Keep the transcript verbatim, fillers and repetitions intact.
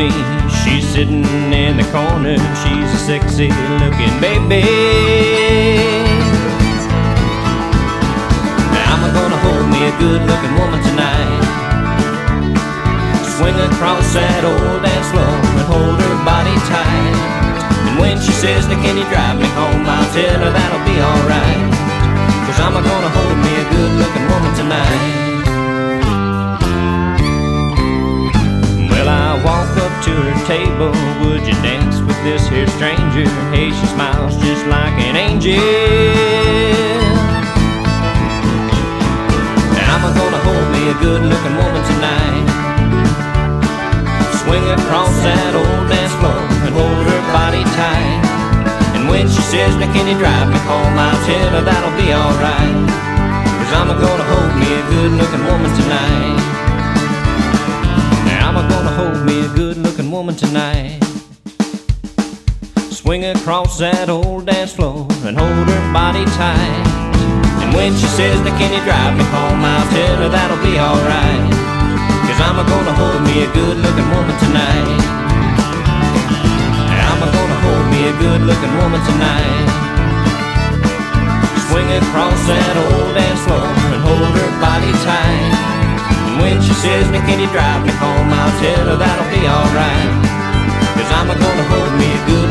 me. She's sitting in the corner, she's a sexy looking baby. Now I'm gonna hold me a good looking woman tonight. Swing across that old dance floor and hold her body tight. And when she says, "Now can you drive me home?" I'll tell her that'll be alright, 'cause I'm gonna hold me a good looking woman tonight. Well, I walk up to her table, "Would you dance with this here stranger?" Hey, she smiles just like an angel. And I'm gonna hold me a good looking woman tonight. Swing across that old dance floor and hold her body tight. And when she says, "Now can you drive me home?" I'll tell her that'll be alright, 'cause I'm gonna hold me a good looking woman tonight. Now I'm gonna hold me a good looking woman tonight. Swing across that old dance floor and hold her body tight. And when she says, "Now can you drive me home?" I'll tell her that'll be alright, 'cause I'm gonna hold me a good looking woman tonight. I'm gonna hold me a good looking woman tonight. Swing across that old dance floor and hold her body tight. And when she says, "Now can you drive me home?" I'll tell her that'll be alright, 'cause I'm gonna hold me a good